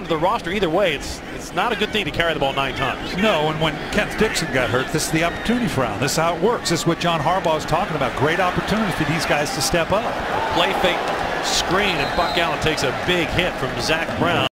to the roster. Either way, it's not a good thing to carry the ball 9 times. No, and when Kenneth Dixon got hurt, this is the opportunity for Allen. This is how it works. This is what John Harbaugh is talking about. Great opportunity for these guys to step up. Play fake screen, and Buck Allen takes a big hit from Zach Brown.